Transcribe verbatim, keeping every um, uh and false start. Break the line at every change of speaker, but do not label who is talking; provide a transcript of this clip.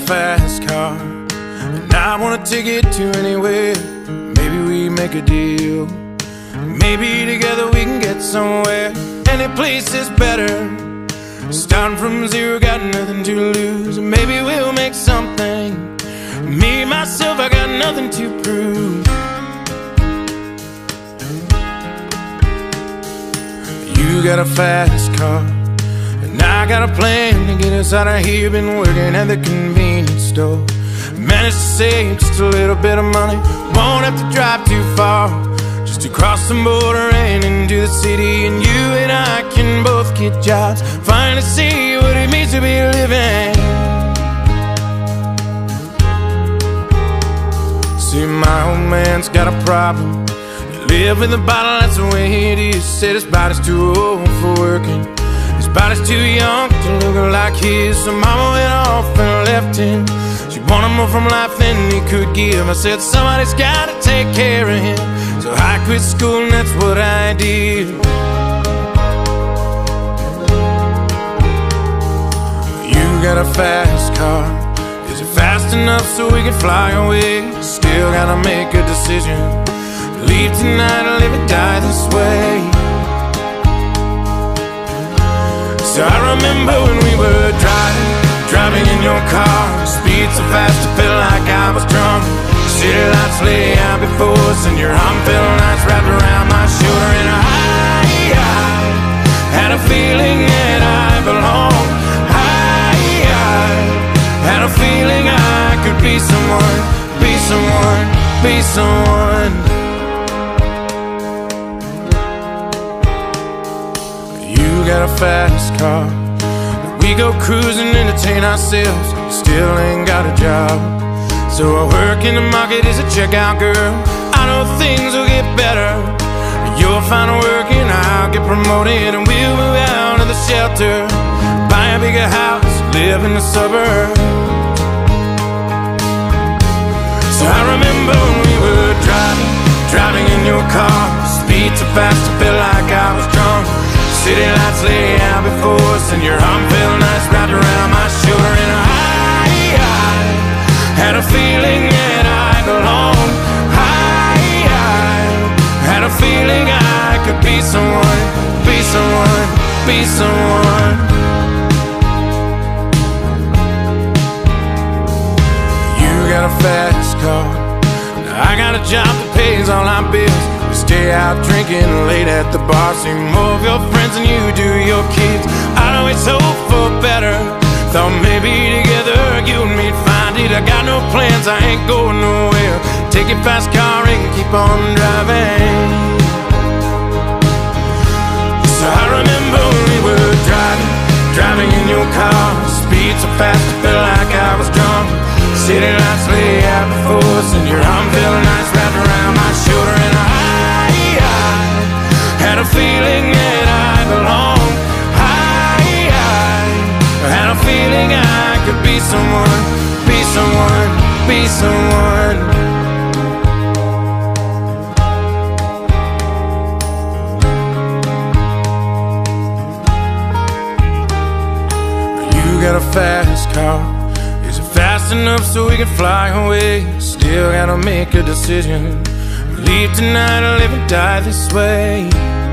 fast car, and I wanna take it to anywhere. Maybe we make a deal. Maybe together we can get somewhere. Any place is better. Starting from zero, got nothing to lose. Maybe we'll make something. Me, myself, I got nothing to prove. You got a fast car, and I got a plan to get us out of here. Been working at the convenience store. Managed to save just a little bit of money. Won't have to drive too far, just to cross the border and into the city. And you and I can both get jobs, finally see what it means to be living. See, my old man's got a problem. He live in the bottle, that's the way it is. Said his body's too old for working, his body's too young to look like his. So mama went off and left him. She wanted more from life than he could give. I said somebody's gotta take care of him, so I quit school and that's what I did. You got a fast car, is it fast enough so we can fly away? Still gotta make a decision. Leave tonight or live or die this way. So I remember when we were driving, driving in your car. Speed so fast I felt like I was drunk. City lights lay out before us, and your arm felt nice wrapped around my shoulder. And I, I had a feeling that I belonged. I, I had a feeling I could be someone, be someone, be someone. You got a fast car, we go cruising, entertain ourselves. Still ain't got a job, so I work in the market as a checkout girl. I know things will get better. You'll find work and I'll get promoted, and we'll move out of the shelter, buy a bigger house, live in the suburbs. So I remember when we were driving, driving in your car. Speed so fast I felt like I was drunk. City lights lay out before us, and your arm felt nice wrapped around my shoulder. And I, I had a feeling that I belonged. I, I had a feeling I could be someone, be someone, be someone. You got a fast car, I got a job that pays all our bills. Stay out drinking late at the bar, see more of your friends than you do your kids. I'd always hope for better, thought maybe together you and me'd find it. I got no plans, I ain't going nowhere. Take your fast car and keep on driving. So I remember when we were driving, driving in your car. Speed so fast I felt like I was drunk. City lights lay out before us, and your arm felt nice wrapped around my shoulder. And I had a feeling that I belonged. I, I had a feeling I could be someone, be someone, be someone. You got a fast car, is it fast enough so we can fly away? Still gotta make a decision. Leave tonight or live or die this way.